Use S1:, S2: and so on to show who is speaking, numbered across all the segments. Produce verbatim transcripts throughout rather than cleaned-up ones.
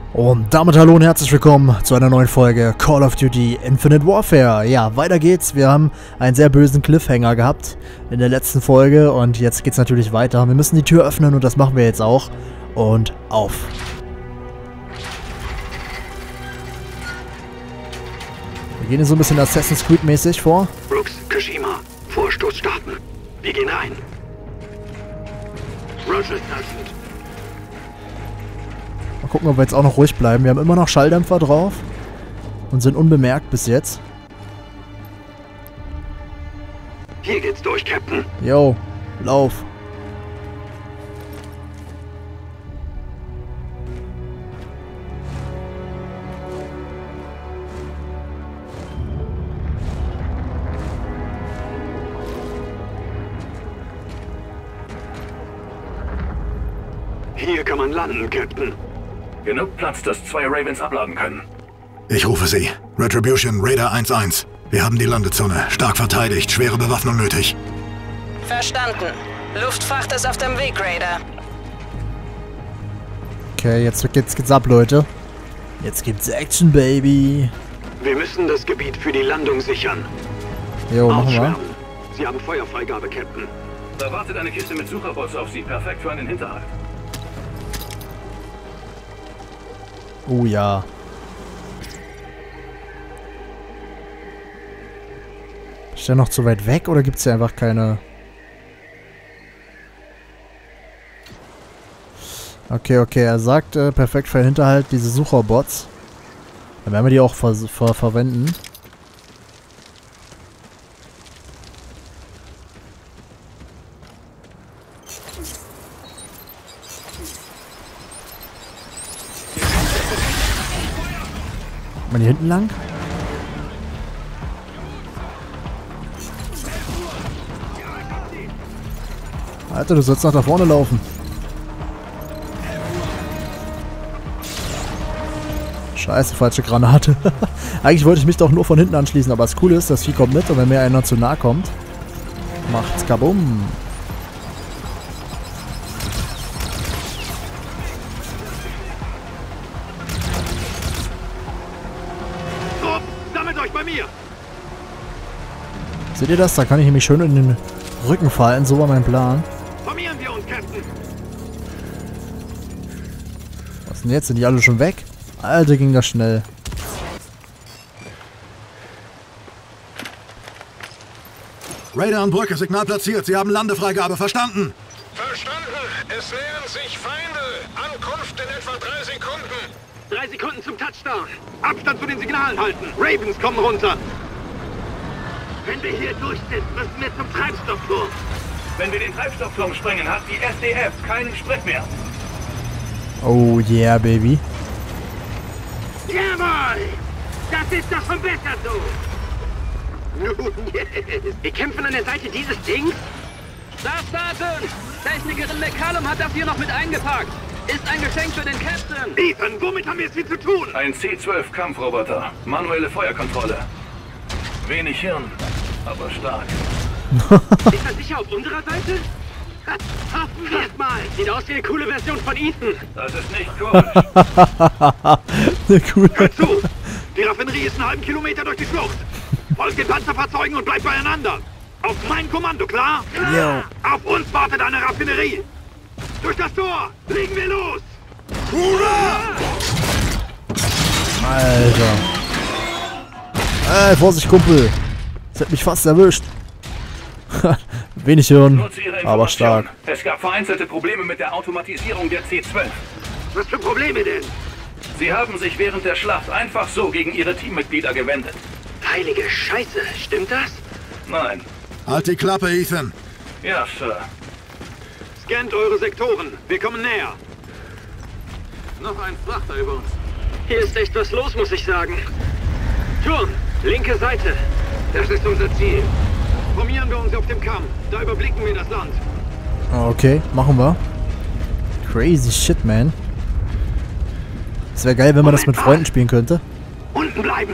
S1: Und damit hallo und herzlich willkommen zu einer neuen Folge Call of Duty Infinite Warfare. Ja, weiter geht's. Wir haben einen sehr bösen Cliffhanger gehabt in der letzten Folge und jetzt geht's natürlich weiter. Wir müssen die Tür öffnen und das machen wir jetzt auch. Und auf. Wir gehen hier so ein bisschen Assassin's Creed mäßig vor.
S2: Brooks, Kashima, Vorstoß starten. Wir gehen rein. Roger, Sergeant.
S1: Mal gucken, ob wir jetzt auch noch ruhig bleiben. Wir haben immer noch Schalldämpfer drauf und sind unbemerkt bis jetzt.
S2: Hier geht's durch, Captain.
S1: Yo, lauf.
S2: Hier kann man landen, Captain.
S3: Genug Platz, dass zwei Ravens abladen können.
S4: Ich rufe Sie. Retribution, Raider eins eins. Wir haben die Landezone. Stark verteidigt. Schwere Bewaffnung nötig.
S5: Verstanden. Luftfracht ist auf dem Weg, Raider.
S1: Okay, jetzt geht's, geht's ab, Leute. Jetzt gibt's Action, Baby.
S2: Wir müssen das Gebiet für die Landung sichern.
S1: Jo, machen wir.
S2: Ausschwärmen. Sie haben Feuerfreigabe, Captain.
S3: Da wartet eine Kiste mit Sucherbots auf Sie. Perfekt für einen Hinterhalt.
S1: Oh ja. Ist der noch zu weit weg oder gibt es hier einfach keine... Okay, okay, er sagt, äh, perfekt für den Hinterhalt diese Sucherbots. Dann werden wir die auch ver ver verwenden. Mal hier hinten lang? Alter, du sollst noch da vorne laufen. Scheiße, falsche Granate. Eigentlich wollte ich mich doch nur von hinten anschließen, aber das Coole ist, das Vieh kommt mit und wenn mir einer zu nahe kommt, macht's kabum.
S2: Bei mir.
S1: Seht ihr das? Da kann ich nämlich schön in den Rücken fallen. So war mein Plan.
S2: Formieren wir uns, Captain.
S1: Was ist denn jetzt? Sind die alle schon weg? Alter, ging das schnell.
S4: Raider an Brücke, Signal platziert. Sie haben Landefreigabe. Verstanden?
S6: Verstanden. Es nähern sich Feinde. Ankunft in etwa drei Sekunden.
S2: Drei Sekunden zum Touchdown. Abstand zu den Signalen halten. Ravens kommen runter. Wenn wir hier durch sind, müssen wir zum Treibstoffturm.
S3: Wenn wir den Treibstoffturm sprengen, hat die S D F keinen Sprit mehr.
S1: Oh yeah, Baby.
S2: Jawohl! Das ist doch schon besser so. Nun, yes. Wir kämpfen an der Seite dieses Dings?
S7: Staff Sergeant! Technikerin McCallum hat das hier noch mit eingepackt. Ist ein Geschenk für den Captain.
S2: Ethan, womit haben wir es hier zu tun?
S3: Ein C zwölf Kampfroboter. Manuelle Feuerkontrolle. Wenig Hirn, aber stark.
S2: Ist er sicher auf unserer Seite? Hoffen wir es mal. Sieht aus wie eine coole Version von Ethan.
S3: Das ist nicht komisch.
S1: Eine coole.
S2: Hör zu! Die Raffinerie ist einen halben Kilometer durch die Schlucht. Folgt den Panzerfahrzeugen und bleibt beieinander. Auf mein Kommando, klar?
S1: Jo.
S2: Auf uns wartet eine Raffinerie. Durch das Tor! Legen wir los!
S1: Alter. Ey, Vorsicht, Kumpel. Das hat mich fast erwischt. Wenig Hirn,
S3: Nutze Ihre
S1: aber
S3: Information.
S1: stark.
S3: Es gab vereinzelte Probleme mit der Automatisierung der C zwölf.
S2: Was für Probleme denn?
S3: Sie haben sich während der Schlacht einfach so gegen Ihre Teammitglieder gewendet.
S2: Heilige Scheiße, stimmt das?
S3: Nein.
S4: Halt die Klappe, Ethan.
S3: Ja, Sir.
S2: Scannt eure Sektoren. Wir kommen näher. Noch ein Frachter über uns. Hier ist echt was los, muss ich sagen. Turm, linke Seite. Das ist unser Ziel. Formieren wir uns auf dem Kamm. Da überblicken wir das Land.
S1: Okay, machen wir. Crazy shit, man. Es wäre geil, wenn man das mit Freunden spielen könnte.
S2: Unten bleiben.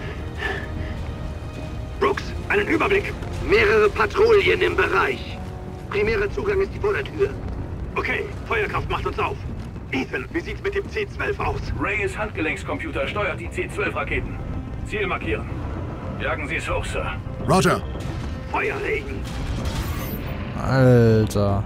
S2: Brooks, einen Überblick. Mehrere Patrouillen im Bereich. Primärer Zugang ist die Vordertür. Okay, Feuerkraft macht uns auf. Ethan, wie sieht's mit dem C zwölf aus?
S3: Reyes Handgelenkscomputer steuert die C zwölf Raketen. Ziel markieren. Jagen Sie es hoch, Sir.
S4: Roger.
S2: Feuer legen.
S1: Alter.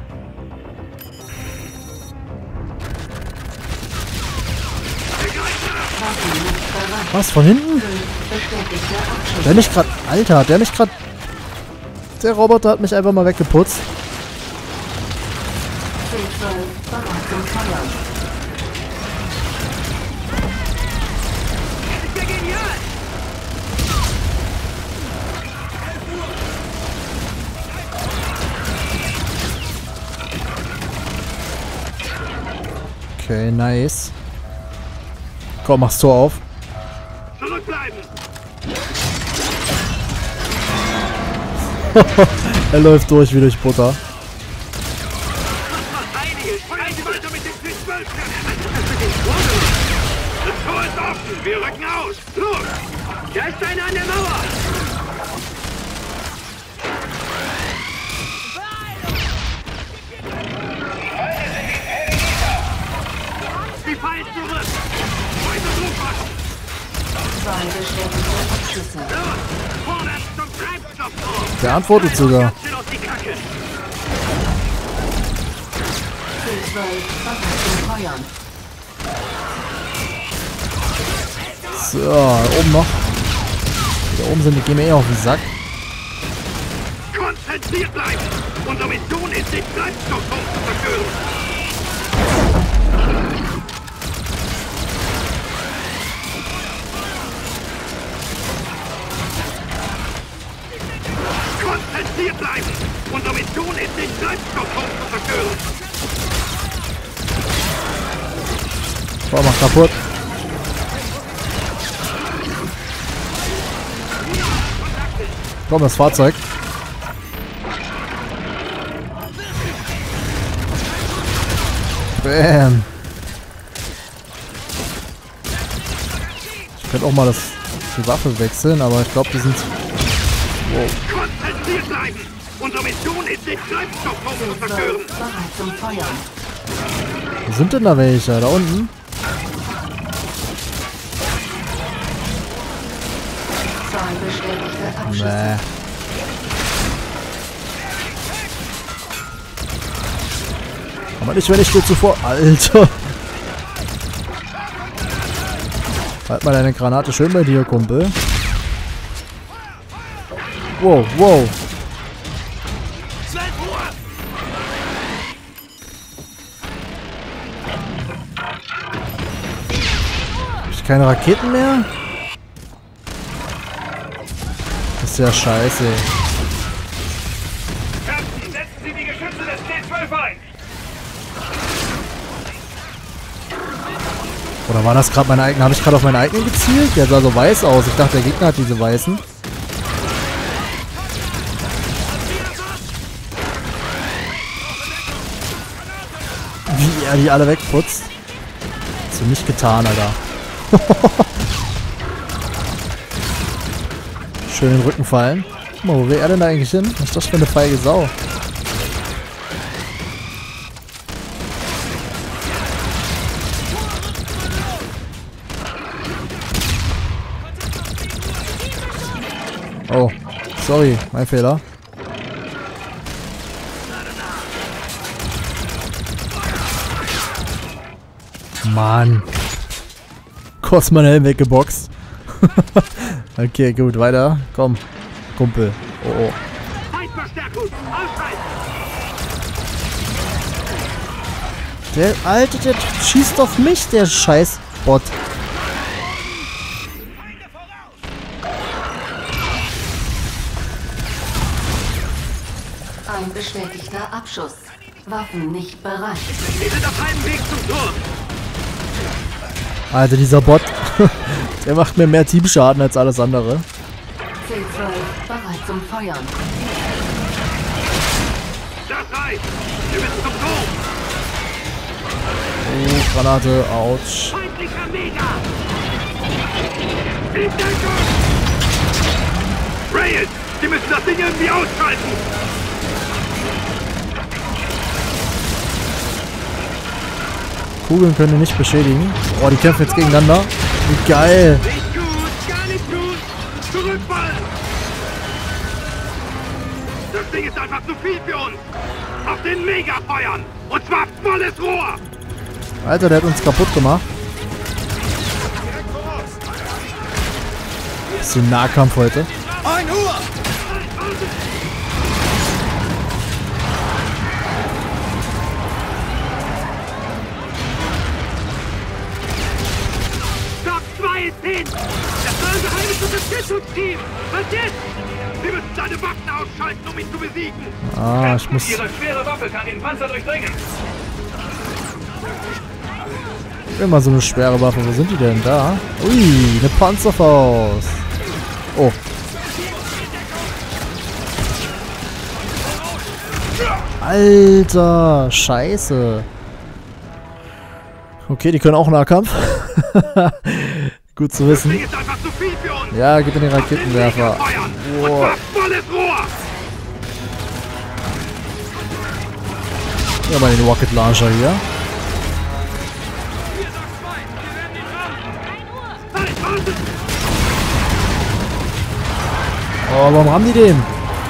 S1: Was, von hinten? Der mich grad... Alter, der mich grad... Der Roboter hat mich einfach mal weggeputzt. Okay, nice. Komm, mach's Tor auf.
S2: Zurückbleiben!
S1: Er läuft durch wie durch Butter.
S2: Einiges! Feuern Sie weiter mit dem C zwölf! Das Tor ist offen! Wir rücken aus! Los! Da ist einer an der Mauer! Sie fallen zurück! Weiter Druck machen!
S8: Zwei bestätigte Abschüsse.
S2: Los! Vorwärts zum Treibstofftor!
S1: Der antwortet sogar.
S2: Ganz schön auf die Kacke!
S8: C zwölf bereit zum Feuern.
S1: So, oben noch. Da oben sind die, gehen mir eh auf den Sack.
S2: Konzentriert bleiben! Unsere Mission ist, den Treibstoffturm zu zerstören! Konzentriert bleiben! Unsere Mission ist, den Treibstoffturm zu zerstören!
S1: Boah, mach kaputt. Komm, das Fahrzeug. Bam. Ich könnte auch mal das, die Waffe wechseln, aber ich glaube, die sind... Wow.
S2: Konzentriert bleiben! Unsere Mission ist, den Treibstoffturm zu zerstören!
S8: Bereit zum Feuern.
S1: Wo sind denn da welche? Da unten?
S8: Zwei bestätigte Abschüsse.
S1: Nee. Aber nicht, wenn ich dir zuvor... Alter! Halt mal deine Granate schön bei dir, Kumpel. Wow, wow. Hab ich keine Raketen mehr? Das ist ja scheiße.
S3: Captain, setzen Sie die Geschütze des C zwölf ein!
S1: Oder war das gerade meine eigene? Habe ich gerade auf meine eigenen gezielt? Der sah so weiß aus. Ich dachte, der Gegner hat diese weißen. Wie er die alle wegputzt. Hast du nicht getan, Alter. Schön in den Rücken fallen. Guck mal, wo will er denn da eigentlich hin? Was ist das für eine feige Sau? Oh, sorry, mein Fehler. Mann. Kurz meinen Helm weggeboxt. Okay, gut, weiter. Komm, Kumpel. Oh, oh.
S2: Feindverstärkung! Ausschalten!
S1: Der Alte, der schießt auf mich, der scheiß Bot.
S8: Ein bestätigter Abschuss. Waffen nicht bereit.
S2: Wir sind auf halbem Weg zum Tor!
S1: Alter, dieser Bot. Der macht mir mehr Teamschaden als alles andere.
S8: C zwölf bereit zum Feuern.
S2: Das reicht! Wir müssen zum Tor!
S1: Oh, Granate, ouch.
S2: Feindlicher Mega! In Deckung! Reyes! Sie müssen das Ding irgendwie ausschalten!
S1: Kugeln können ihn nicht beschädigen. Oh, die kämpfen jetzt gegeneinander. Wie geil.
S2: Nicht gut, gar nicht gut. Zurückfallen. Das Ding ist einfach zu viel für uns. Auf den Mega feuern. Und zwar volles Rohr.
S1: Alter, der hat uns kaputt gemacht. Das ist ein Nahkampf heute.
S2: ein Uhr. Stock zwei ist hin. Das war unser halbes Unterstützungsteam. Was jetzt? Wir müssen seine Waffen ausschalten, um ihn zu besiegen.
S1: Ah, ich muss...
S3: Ihre schwere Waffe kann den Panzer durchdringen.
S1: Immer so eine schwere Waffe. Wo sind die denn da? Ui, eine Panzerfaust. Oh. Alter, scheiße. Okay, die können auch Nahkampf. Gut zu wissen. Ja, gib mir den Raketenwerfer. Boah. Ja, mal den Rocket Launcher hier. Oh, warum haben die den?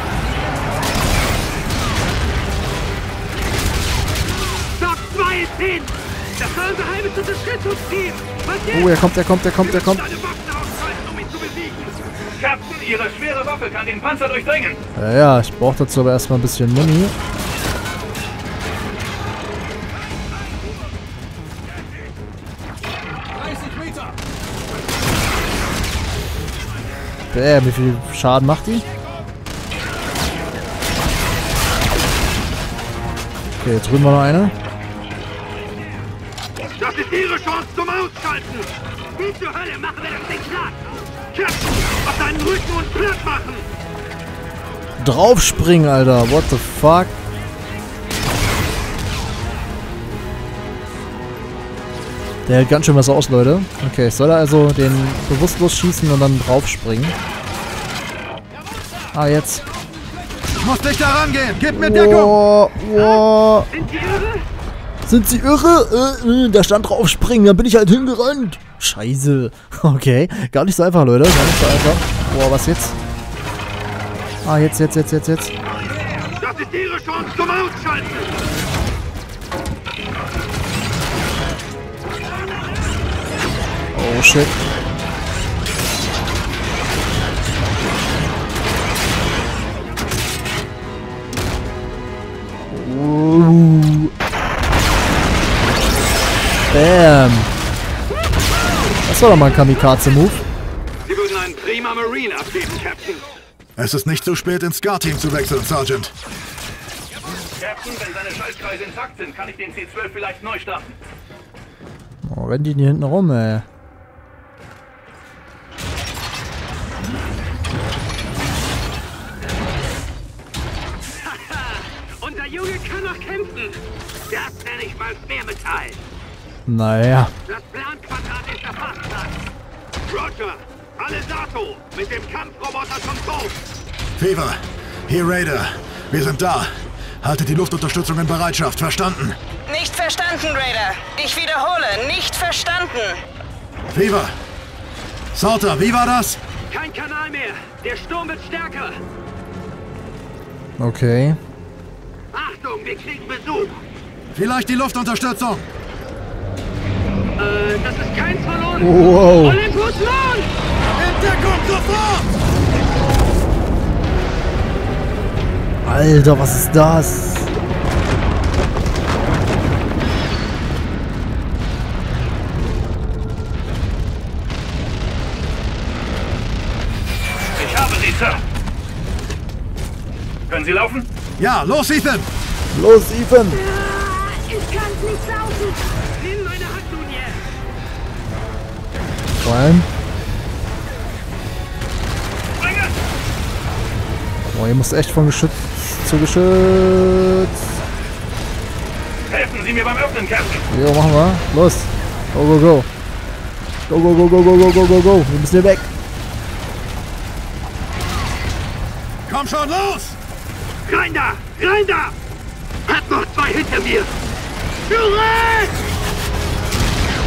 S1: Oh, er kommt, er kommt, er kommt, er kommt.
S3: Captain, Ihre schwere Waffe kann den Panzer durchdringen.
S1: Ja, ja, ich brauche dazu aber erstmal ein bisschen Muni. Bäh, wie viel Schaden macht die? Okay, jetzt drüben war noch eine.
S2: Das ist Ihre Chance zum Ausschalten. Wie zur Hölle machen wir das Ding platt? Captain, auf deinen Rücken und platt machen.
S1: Draufspringen, Alter. What the fuck? Der hält ganz schön was aus, Leute. Okay, ich soll also den bewusstlos schießen und dann draufspringen. Ah, jetzt.
S4: Ich muss nicht da rangehen. Gib mir Deckung.
S1: Wow, wow.
S2: Sind Sie irre?
S1: Sind sie irre? Äh, äh, da stand draufspringen, dann bin ich halt hingerannt. Scheiße. Okay, gar nicht so einfach, Leute. Gar nicht so einfach. Boah, was jetzt? Ah, jetzt, jetzt, jetzt, jetzt, jetzt.
S2: Das ist Ihre Chance zum Ausschalten.
S1: Oh, shit. Uh. Bam. Das war doch mal ein Kamikaze-Move.
S2: Sie würden einen prima Marine abgeben, Captain.
S4: Es ist nicht zu spät, ins Scar-Team zu wechseln, Sergeant.
S3: Captain, wenn seine Schaltkreise intakt sind, kann ich den C zwölf vielleicht neu starten.
S1: Oh, rennen die hier hinten rum, ey.
S2: Unser Junge kann noch kämpfen. Das nenne ich mal Schwermetall.
S1: Naja.
S2: Das Planquadrat ist erfasst. Roger, alle Sato, mit dem Kampfroboter zum Boot.
S4: Fever, hier Raider. Wir sind da. Haltet die Luftunterstützung in Bereitschaft. Verstanden?
S5: Nicht verstanden, Raider. Ich wiederhole, nicht verstanden.
S4: Fever. Salter, wie war das?
S2: Kein Kanal mehr. Der Sturm wird stärker.
S1: Okay.
S2: Achtung, wir kriegen Besuch.
S4: Vielleicht die Luftunterstützung.
S2: Äh, das ist keins von uns.
S1: Wow.
S2: Olympus Mond!
S4: Entdeckung sofort!
S1: Alter, was ist das?
S3: Ich habe sie, Sir. Können Sie laufen?
S4: Ja, los, Ethan!
S1: Los, Ethan!
S2: Ich kann nicht laufen. Nimm meine Hand nun jetzt.
S1: Vor allem.
S3: Springen!
S1: Boah, ihr müsst echt von Geschütz zu Geschütz.
S3: Helfen Sie mir beim Öffnen, Captain.
S1: Jo, machen wir. Los. Go, go, go. Go, go, go, go, go, go, go, go, go. Wir müssen hier weg.
S4: Komm schon, los!
S2: Rein da! Rein da! Hat noch zwei hinter mir! Zurück!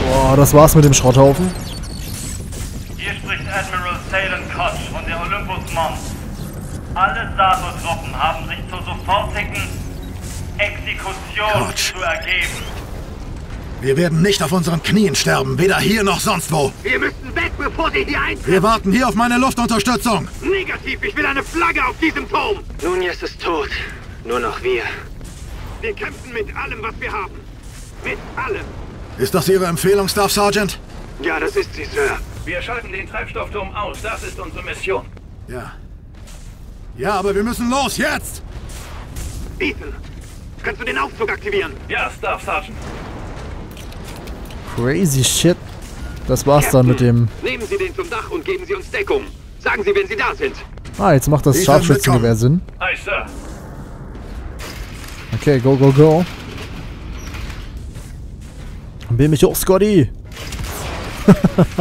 S1: Boah, das war's mit dem Schrotthaufen.
S9: Hier spricht Admiral Salem Koch von der Olympus Mons. Alle Sato-Truppen haben sich zur sofortigen Exekution
S4: Koch.
S9: zu ergeben.
S4: Wir werden nicht auf unseren Knien sterben, weder hier noch sonst wo.
S2: Wir müssen weg, bevor sie hier eintreffen.
S4: Wir warten hier auf meine Luftunterstützung.
S2: Negativ, ich will eine Flagge auf diesem Turm. Nunez ist tot. Nur noch wir. Wir kämpfen mit allem, was wir haben. Mit allem.
S4: Ist das Ihre Empfehlung, Staff Sergeant?
S2: Ja, das ist sie, Sir.
S3: Wir schalten den Treibstoffturm aus. Das ist unsere Mission.
S4: Ja. Ja, aber wir müssen los, jetzt!
S2: Ethan, kannst du den Aufzug aktivieren?
S3: Ja, Staff Sergeant.
S1: Crazy shit. Das war's dann mit dem...
S2: Nehmen Sie den zum Dach und geben Sie uns Deckung. Sagen Sie, wenn Sie da sind.
S1: Ah, jetzt macht das
S4: Ich will
S1: Scharfschützengewehr Sinn.
S3: Hi, Sir.
S1: Okay, go, go, go. Will mich hoch, Scotty.
S2: Wir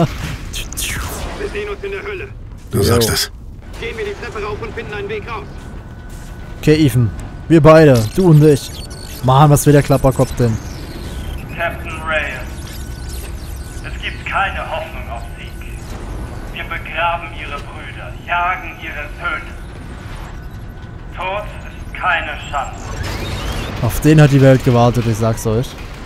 S2: sehen uns in der Hölle.
S4: Du sagst es.
S2: Gehen wir die Treppe rauf und finden einen Weg raus.
S1: Okay, Ethan. Wir beide. Du und ich. Mann, was will der Klapperkopf denn?
S9: Captain Reyes, es gibt keine Hoffnung auf Sieg. Wir begraben ihre Brüder, jagen ihre Söhne. Tod ist keine Chance.
S1: Auf den hat die Welt gewartet, ich sag's euch.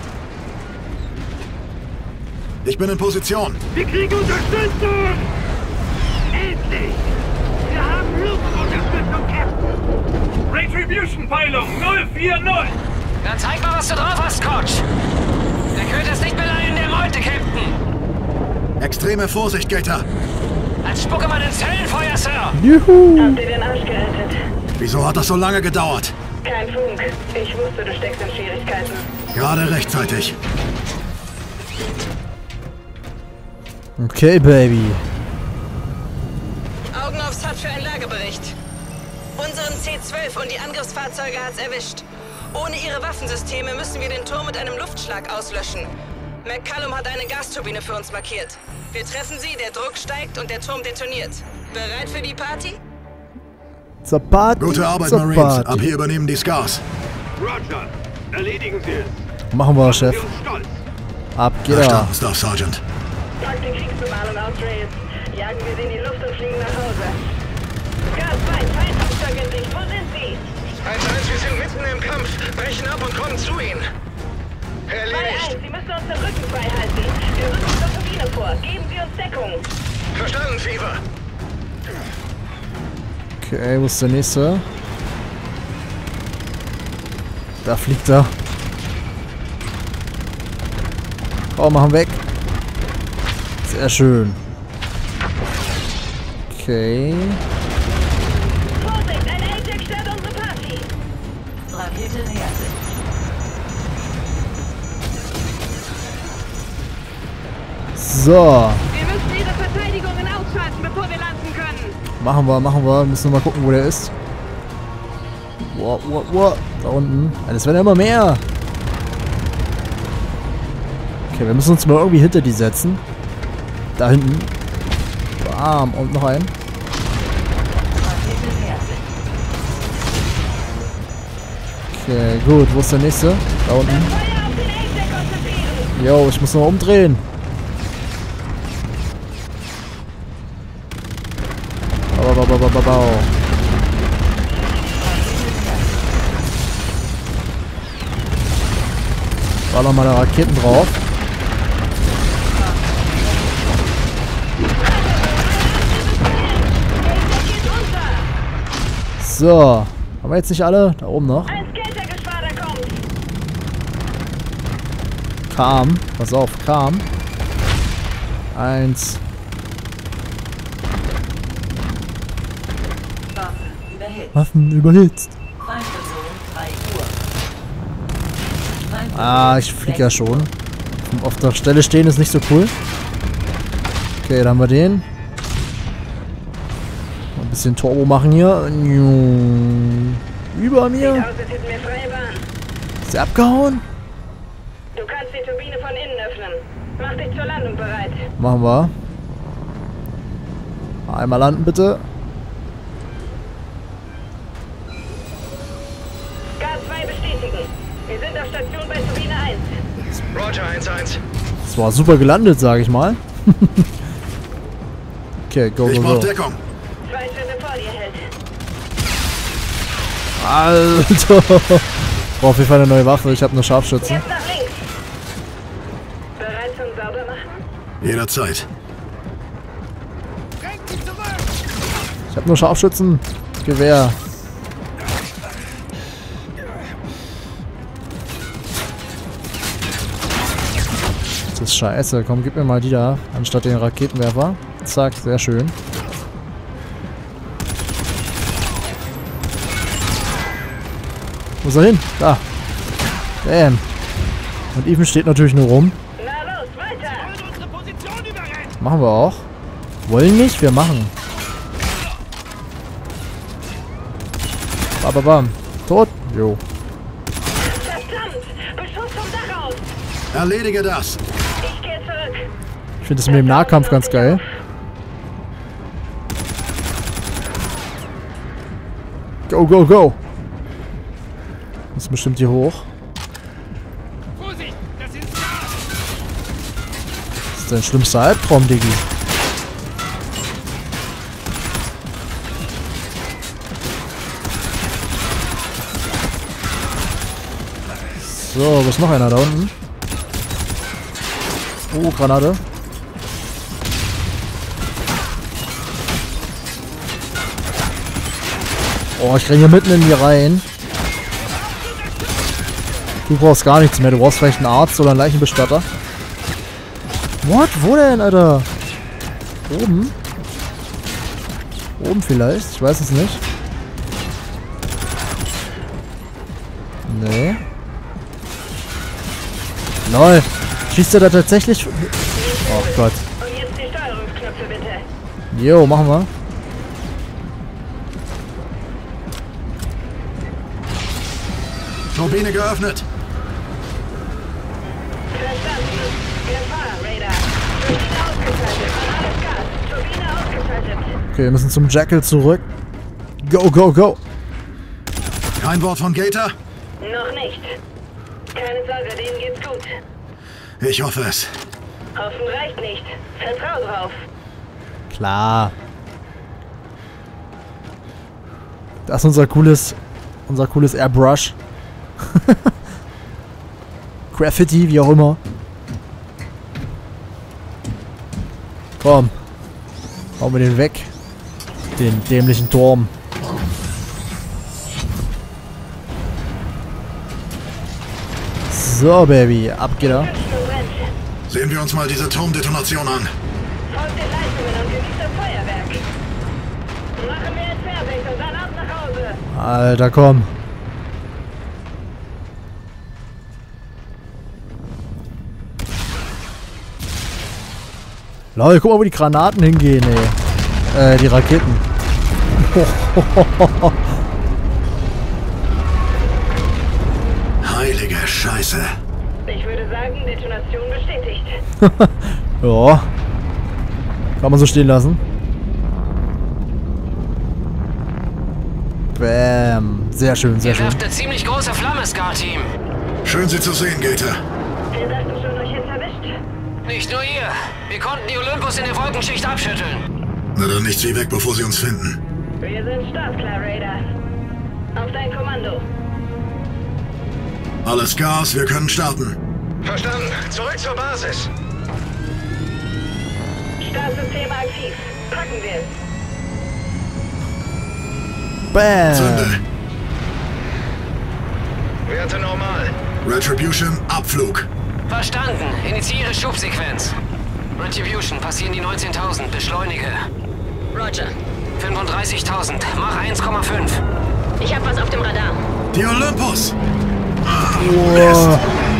S4: Ich bin in Position.
S2: Wir kriegen Unterstützung! Endlich! Wir haben Luftunterstützung, Captain!
S3: Retribution-Peilung null vier null.
S7: Dann zeig mal, was du drauf hast, Coach. Der Köter ist nicht beleihen der Meute, Captain.
S4: Extreme Vorsicht, Gator.
S7: Als Spuckemann ins Höllenfeuer, Sir.
S1: Juhu!
S10: Habt ihr den Arsch gerettet?
S4: Wieso hat das so lange gedauert?
S10: Kein Funk. Ich wusste, du steckst in Schwierigkeiten.
S4: Gerade rechtzeitig.
S1: Okay, Baby.
S5: Augen aufs H U D für einen Lagebericht. Unseren C zwölf und die Angriffsfahrzeuge hat's erwischt. Ohne ihre Waffensysteme müssen wir den Turm mit einem Luftschlag auslöschen. McCallum hat eine Gasturbine für uns markiert. Wir treffen sie, der Druck steigt und der Turm detoniert. Bereit für die Party?
S1: Zur Party.
S4: Gute Arbeit,
S1: zur
S4: Marines.
S1: Party.
S4: Ab hier übernehmen die Scars.
S2: Roger, erledigen Sie es.
S1: Machen wir,
S2: Wir
S1: Chef.
S2: uns stolz.
S1: Ab geht er.
S4: Verstanden, Staff Sergeant.
S10: Pack die Kriegsbemalung aus, Reyes. Jagen wir sie in die Luft und fliegen nach Hause. Gas zwei, Feindflugzeug in Sicht. Wo sind sie?
S6: eins eins, wir sind mitten im Kampf. Brechen ab und kommen zu Ihnen.
S10: zwei
S6: Erledigt.
S10: eins, Sie müssen uns den Rücken frei halten. Wir rücken zur Turbine vor. Geben Sie uns Deckung.
S6: Verstanden, Fever.
S1: Okay, wo ist der nächste? Da fliegt er. Oh, machen weg. Sehr schön. Okay.
S10: Vorsicht, ein A-Tech stört unsere Party.
S8: Rakete nähert sich.
S1: So.
S7: Wir müssen ihre Verteidigungen ausschalten, bevor wir landen können.
S1: Machen wir, machen wir. Müssen wir mal gucken, wo der ist. Wow, wow, wow. Da unten. Es werden immer mehr. Okay, wir müssen uns mal irgendwie hinter die setzen. Da hinten. Bam. Und noch einen.
S8: Rakete nähert sich.
S1: Okay, gut. Wo ist der nächste? Da unten.
S10: Feuer auf den A-Tech konzentrieren.
S1: Jo, ich muss noch mal umdrehen. Bau, bau, bau, bau, bau, bau. Baller mal da Raketen drauf. So. Haben wir jetzt nicht alle? Da oben noch.
S10: Ein Skatergeschwader kommt.
S1: Kam. Pass auf, kam. Eins.
S8: Waffe überhitzt.
S1: Waffen überhitzt.
S8: Feindperson drei Uhr. Feindperson
S1: Ah, ich flieg ja
S8: sechs
S1: schon. Auf der Stelle stehen ist nicht so cool. Okay, dann haben wir den. Ein bisschen Turbo machen hier. Über
S10: Sieht
S1: mir.
S10: aus, als hätten wir freie Bahn.
S1: Ist der abgehauen?
S10: Du kannst die Turbine von innen öffnen. Mach dich zur Landung bereit.
S1: Machen wir. Einmal landen bitte.
S10: Gas zwei bestätigen. Wir sind auf Station bei Turbine eins.
S6: Roger, eins eins.
S1: Das war super gelandet, sage ich mal. Okay, go,
S4: Ich
S1: go,
S4: brauch
S1: go.
S4: Deckung.
S10: Zwei Schritte vor dir hält.
S1: Alter. Brauch auf jeden Fall eine neue Waffe. Ich habe eine Scharfschützen.
S10: Jetzt nach links. Bereit zum Saubermachen?
S4: Jederzeit.
S1: Ich habe nur Scharfschützen. Gewehr. Das ist scheiße. Komm, gib mir mal die da. Anstatt den Raketenwerfer. Zack, sehr schön. Wo ist er hin? Da. Bam. Und Ethan steht natürlich nur rum.
S10: Na los, weiter!
S1: Machen wir auch. Wollen nicht? Wir machen. Bam, bam, bam. Tot? Jo.
S10: Verdammt! Beschuss vom Dach aus!
S4: Erledige das.
S10: Ich gehe zurück.
S1: Ich finde das mit dem Nahkampf ganz geil. Go, go, go. Muss bestimmt hier hoch.
S6: Vorsicht, das ist Gas!
S1: Das ist dein schlimmster Albtraum, Diggi. So, wo ist noch einer da unten? Oh, Granate. Oh, ich renne hier mitten in die rein. Du brauchst gar nichts mehr. Du brauchst vielleicht einen Arzt oder einen Leichenbestatter. What? Wo denn, Alter? Oben? Oben vielleicht? Ich weiß es nicht. Nee. Lol. Schießt er da tatsächlich? Oh Gott.
S10: Und jetzt die Steuerungsknöpfe bitte.
S1: Jo, machen wir.
S4: Turbine geöffnet.
S10: Verstanden. Wir fahren, Radar. Turbine ausgeschaltet. Alles Gas. Turbine ausgeschaltet.
S1: Okay, wir müssen zum Jackal zurück. Go, go, go.
S4: Kein Wort von Gator?
S10: Noch nicht. Keine Sorge, denen geht's gut.
S4: Ich hoffe es.
S10: Hoffen reicht nicht. Vertrau drauf.
S1: Klar. Das ist unser cooles, unser cooles Airbrush. Graffiti, wie auch immer. Komm. Hauen wir den weg. Den dämlichen Turm. So, Baby. Ab geht er.
S4: Sehen wir uns mal diese Turmdetonation an.
S10: Folgt den Leitungen und genießt das Feuerwerk. Machen wir jetzt fertig und dann ab nach Hause.
S1: Alter, komm. Leute, guck mal, wo die Granaten hingehen, ey. Äh, die Raketen.
S4: Heilige Scheiße.
S10: Ich würde sagen, Detonation bestätigt.
S1: Ja. Kann man so stehen lassen. Bam. Sehr schön, sehr
S7: Ihr
S1: schön.
S7: werft eine ziemlich große Flamme, Scar-Team.
S4: Schön, Sie zu sehen, Gator.
S10: Wir dachten schon, euch jetzt erwischt.
S7: Nicht nur ihr. Wir konnten die Olympus in der Wolkenschicht abschütteln.
S4: Na dann nichts wie weg, bevor Sie uns finden.
S10: Wir sind startklar, Radar. Auf dein Kommando.
S4: Alles Gas, wir können starten.
S6: Verstanden. Zurück zur Basis.
S10: Startsystem aktiv. Packen wir es.
S1: Bam.
S4: Zünde.
S6: Werte normal.
S4: Retribution, Abflug.
S7: Verstanden. Initiiere Schubsequenz. Retribution, passieren die neunzehntausend. Beschleunige.
S5: Roger.
S7: fünfunddreißigtausend. Mach eins Komma fünf.
S5: Ich hab was auf dem Radar.
S4: Die Olympus. Ah,
S1: Wow.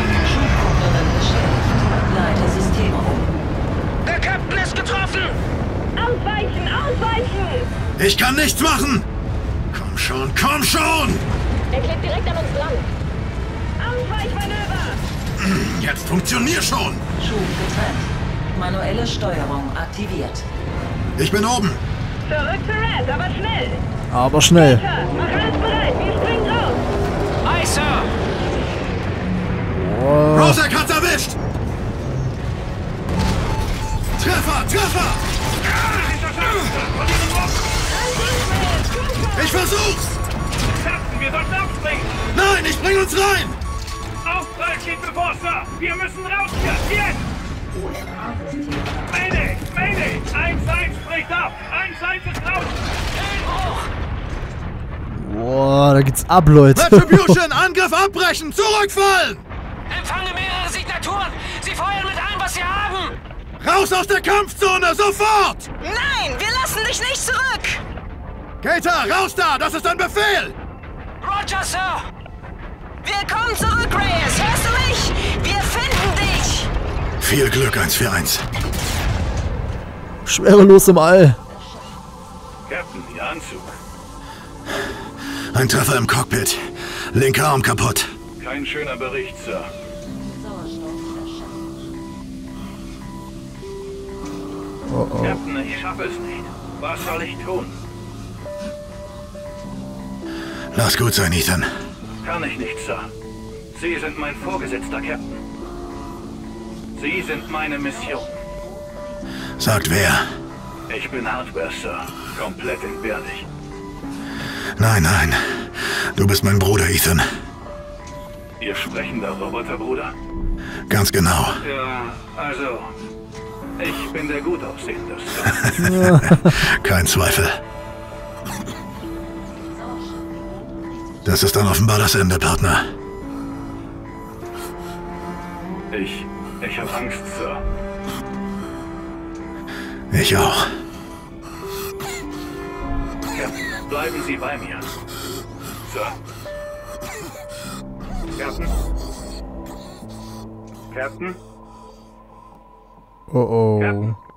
S8: Leite System um.
S6: Der Captain ist getroffen!
S10: Ausweichen, ausweichen!
S4: Ich kann nichts machen. Komm schon, komm schon.
S10: Er klebt direkt an uns dran. Ausweichmanöver!
S4: Jetzt funktionier schon.
S8: Schub getrennt. Manuelle Steuerung aktiviert.
S4: Ich bin oben.
S10: Zurück zu Red, aber schnell!
S1: Aber schnell.
S10: Peter, mach alles bereit, wir springen raus!
S7: Aye, Sir.
S1: Oh.
S4: Rosek hat's erwischt. Treffer, Treffer! Ich versuch's!
S9: Captain, wir sollten abspringen!
S4: Nein, ich bring uns rein!
S9: Aufprall steht bevor, Sir! Wir müssen raus hier! Jetzt! Mayday! Mayday! eins eins spricht ab! eins eins ist raus!
S1: Boah, da geht's ab, Leute.
S4: Retribution, Angriff abbrechen! Zurückfallen!
S11: Empfange mehrere Signaturen! Sie feuern mit allem, was sie haben!
S4: Raus aus der Kampfzone, sofort!
S5: Nein, wir lassen dich nicht zurück!
S4: Gator, raus da! Das ist ein Befehl!
S11: Roger, Sir!
S5: Wir kommen zurück, Reyes! Hörst du mich? Wir finden dich!
S4: Viel Glück, eins vier eins.
S1: Schwerelos im All.
S3: Captain, Ihr Anzug.
S4: Ein Treffer im Cockpit. Linker Arm kaputt.
S3: Kein schöner Bericht, Sir.
S1: Oh oh.
S3: Captain, ich schaffe es nicht. Was soll ich tun?
S4: Lass gut sein, Ethan.
S3: Kann ich nicht, Sir. Sie sind mein Vorgesetzter, Captain. Sie sind meine Mission.
S4: Sagt wer?
S3: Ich bin Hardware, Sir. Komplett entbehrlich.
S4: Nein, nein. Du bist mein Bruder, Ethan.
S3: Ihr sprechender Roboterbruder?
S4: Ganz genau.
S3: Ja, also... Ich bin der gut aussehende, Sir.
S4: Kein Zweifel. Das ist dann offenbar das Ende, Partner.
S3: Ich... Ich habe Angst, Sir.
S4: Ich auch.
S3: Captain, bleiben Sie bei mir. Sir. Captain? Captain?
S1: Oh oh.
S3: Captain?